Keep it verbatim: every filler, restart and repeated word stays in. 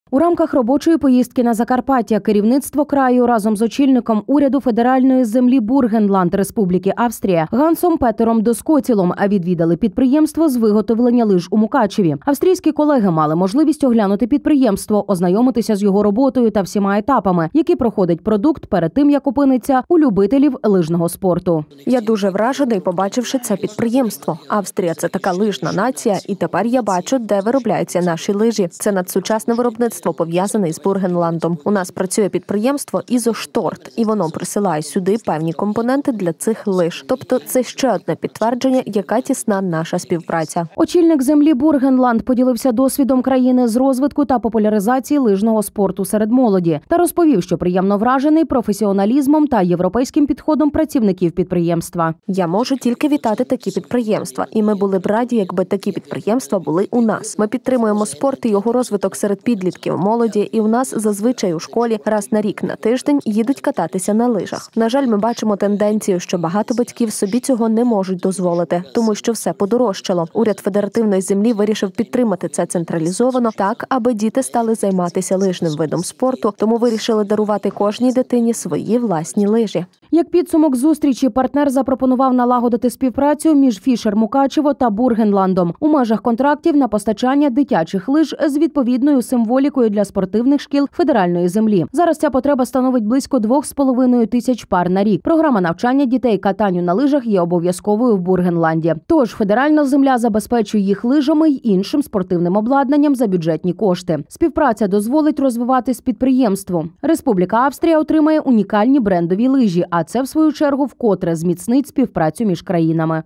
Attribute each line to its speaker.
Speaker 1: У рамках робочої поїздки на Закарпаття керівництво краю разом з очільником уряду федеральної землі Бургенланд Республіки Австрія Гансом Петером Доскотілом відвідали підприємство з виготовлення лиж у Мукачеві. Австрійські колеги мали можливість оглянути підприємство, ознайомитися з його роботою та всіма етапами, які проходить продукт перед тим, як опиниться у любителів лижного спорту.
Speaker 2: Я дуже вражений, побачивши це підприємство. Австрія – це така лижна нація, і тепер я бачу, де виробляються наші лижі. Це надсучасне виробництво, пов'язане з Бургенландом. У нас працює підприємство «Ізошторт», і воно присилає сюди певні компоненти для цих лиж. Тобто це ще одне підтвердження, яка тісна наша співпраця.
Speaker 1: Очільник землі Бургенланд поділився досвідом країни з розвитку та популяризації лижного спорту серед молоді та розповів, що приємно вражений професіоналізмом та європейським підходом працівників підприємства.
Speaker 2: Я можу тільки вітати такі підприємства, і ми були б раді, якби такі підприємства були у нас. Ми підтримуємо спорт і його розвиток серед підлітків, молоді, і у нас зазвичай у школі раз на рік на тиждень їдуть кататися на лижах. На жаль, ми бачимо тенденцію, що багато батьків собі цього не можуть дозволити, тому що все подорожчало. Уряд федеративної землі вирішив підтримати це централізовано так, аби діти стали займатися лижним видом спорту, тому вирішили дарувати кожній дитині свої власні лижі.
Speaker 1: Як підсумок зустрічі, партнер запропонував налагодити співпрацю між Фішер Мукачево та Бургенландом у межах контрактів на постачання дитячих лиж з відповідною символікою для спортивних шкіл федеральної землі. Зараз ця потреба становить близько двох з половиною тисяч пар на рік. Програма навчання дітей катанню на лижах є обов'язковою в Бургенланді. Тож федеральна земля забезпечує їх лижами й іншим спортивним обладнанням за бюджетні кошти. Співпраця дозволить розвиватись підприємству. Республіка Австрія отримає унікальні брендові лижі, а це, в свою чергу, вкотре зміцнить співпрацю між країнами.